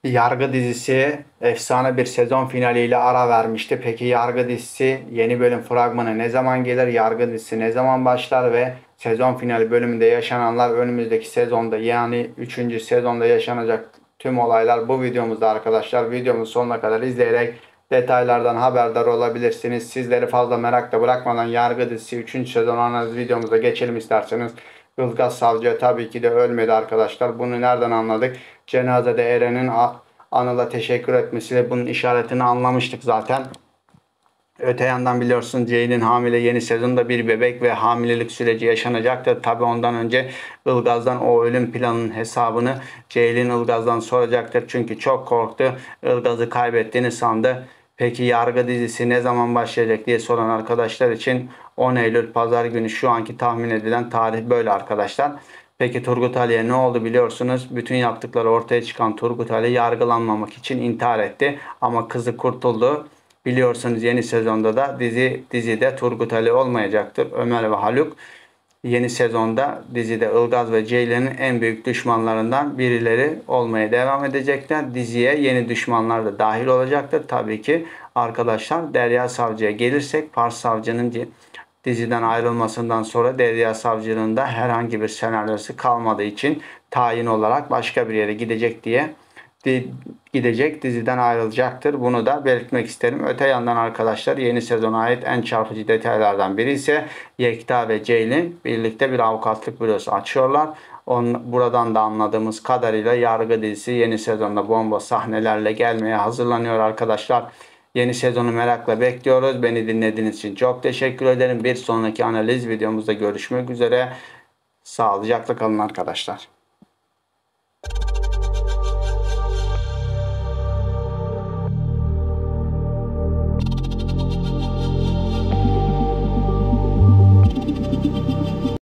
Yargı dizisi efsane bir sezon finaliyle ara vermişti. Peki Yargı dizisi yeni bölüm fragmanı ne zaman gelir? Yargı dizisi ne zaman başlar ve sezon finali bölümünde yaşananlar önümüzdeki sezonda yani üçüncü sezonda yaşanacak tüm olaylar bu videomuzda arkadaşlar. Videomuzu sonuna kadar izleyerek detaylardan haberdar olabilirsiniz. Sizleri fazla merakla bırakmadan Yargı dizisi üçüncü sezon analiz videomuza geçelim isterseniz. Ilgaz Savcı tabii ki de ölmedi arkadaşlar. Bunu nereden anladık? Cenazede Eren'in Anıl'a teşekkür etmesiyle bunun işaretini anlamıştık zaten. Öte yandan biliyorsun Ceylin hamile, yeni sezonda bir bebek ve hamilelik süreci yaşanacaktır. Tabi ondan önce Ilgaz'dan o ölüm planının hesabını Ceylin Ilgaz'dan soracaktır. Çünkü çok korktu. Ilgaz'ı kaybettiğini sandı. Peki Yargı dizisi ne zaman başlayacak diye soran arkadaşlar için 10 Eylül Pazar günü şu anki tahmin edilen tarih böyle arkadaşlar. Peki Turgut Ali'ye ne oldu biliyorsunuz? Bütün yaptıkları ortaya çıkan Turgut Ali yargılanmamak için intihar etti. Ama kızı kurtuldu. Biliyorsunuz yeni sezonda da dizide Turgut Ali olmayacaktır. Ömer ve Haluk yeni sezonda dizide Ilgaz ve Ceylan'ın en büyük düşmanlarından birileri olmaya devam edecekler. Diziye yeni düşmanlar da dahil olacaktır. Tabii ki arkadaşlar Derya Savcı'ya gelirsek Pars Savcı'nın diziden ayrılmasından sonra Derya Savcı'nın da herhangi bir senaryosu kalmadığı için tayin olarak başka bir yere gidecek diziden ayrılacaktır. Bunu da belirtmek isterim. Öte yandan arkadaşlar yeni sezona ait en çarpıcı detaylardan biri ise Yekta ve Ceylin birlikte bir avukatlık bürosu açıyorlar. Buradan da anladığımız kadarıyla Yargı dizisi yeni sezonda bomba sahnelerle gelmeye hazırlanıyor arkadaşlar. Yeni sezonu merakla bekliyoruz. Beni dinlediğiniz için çok teşekkür ederim. Bir sonraki analiz videomuzda görüşmek üzere. Sağlıcakla kalın arkadaşlar.